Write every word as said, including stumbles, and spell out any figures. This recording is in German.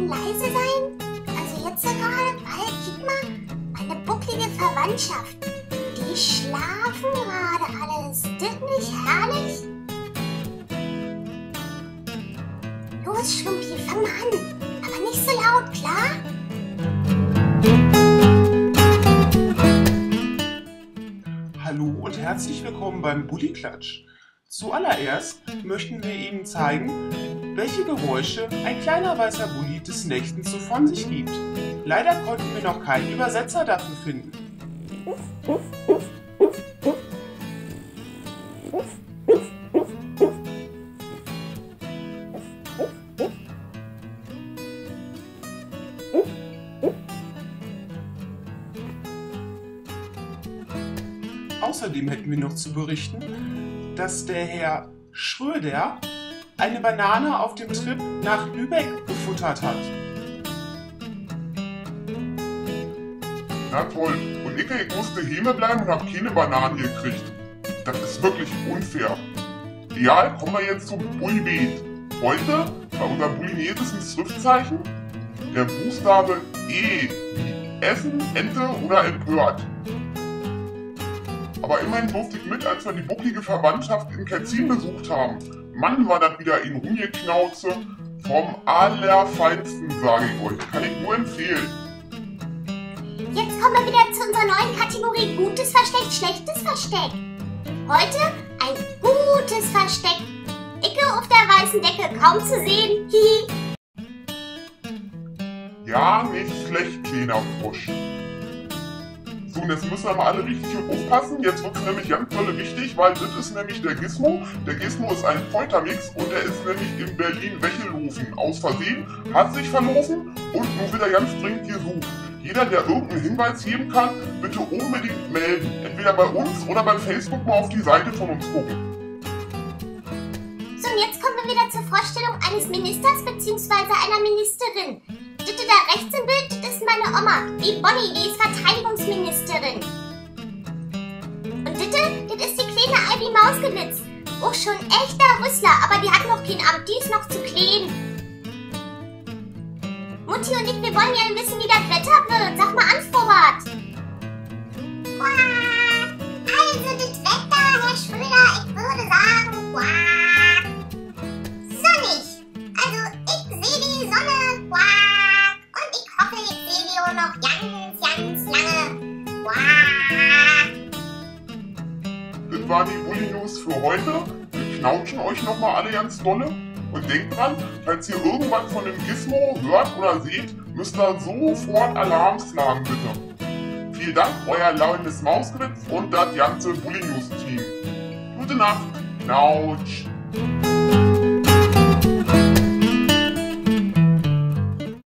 leise sein? Also jetzt ja gerade, weil, guck mal, meine bucklige Verwandtschaft. Die schlafen gerade alle. Ist das nicht herrlich? Los, Schlumpi, fang mal an. Aber nicht so laut, klar? Hallo und herzlich willkommen beim Bulli-Klatsch. Zuallererst möchten wir Ihnen zeigen, welche Geräusche ein kleiner weißer Bulli des Nächtens so von sich gibt. Leider konnten wir noch keinen Übersetzer dafür finden. Außerdem hätten wir noch zu berichten, dass der Herr Schröder eine Banane auf dem Trip nach Lübeck gefuttert hat. Na toll, und ich, ich musste hier bleiben und habe keine Bananen gekriegt. Das ist wirklich unfair. Egal, kommen wir jetzt zum Bulli-Beet. Heute bei unserem bulinesischen Schriftzeichen der Buchstabe E wie Essen, Ente oder empört. Aber immerhin durfte ich mit, als wir die bucklige Verwandtschaft in Ketzin besucht haben. Mann, war das wieder in Rumgeknauze vom Allerfeinsten, sage ich euch. Kann ich nur empfehlen. Jetzt kommen wir wieder zu unserer neuen Kategorie Gutes Versteck, Schlechtes Versteck. Heute ein gutes Versteck. Icke auf der weißen Decke, kaum zu sehen. Hihi. Ja, nicht schlecht, kleiner Frosch. So, und jetzt müssen wir mal alle richtig gut aufpassen. Jetzt wird es nämlich ganz toll wichtig, weil das ist nämlich der Gizmo. Der Gizmo ist ein Foltermix und der ist nämlich in Berlin weggelaufen. Aus Versehen, hat sich verlaufen und nun wird er ganz dringend gesucht. Jeder, der irgendeinen Hinweis geben kann, bitte unbedingt melden. Entweder bei uns oder bei Facebook mal auf die Seite von uns gucken. So, und jetzt kommen wir wieder zur Vorstellung eines Ministers bzw. einer Ministerin. Bitte da rechts im Bild, das ist meine Oma, die Bonnie, die ist Verteidigungsministerin. Und bitte, das ist die kleine Ivy Mausgewitz. Auch schon echter Rüssler, aber die hat noch kein Amt, die ist noch zu klein. Mutti und ich, wir wollen ja wissen, wie das Wetter wird. Sag mal an, Vorrat. Also das Wetter, Herr Schröder, ich würde sagen, wow, sonnig. Also ich sehe die Sonne, wow, und ich hoffe, ich sehe die auch noch ganz, ganz lange. Wow. Das waren die Bulli-News für heute. Wir knautschen euch nochmal alle ganz dolle. Und denkt dran, falls ihr irgendwas von dem Gizmo hört oder seht, müsst ihr sofort Alarm schlagen, bitte. Vielen Dank, euer launes Mausgewitz und das ganze Bulli-News-Team. Gute Nacht, Knautsch.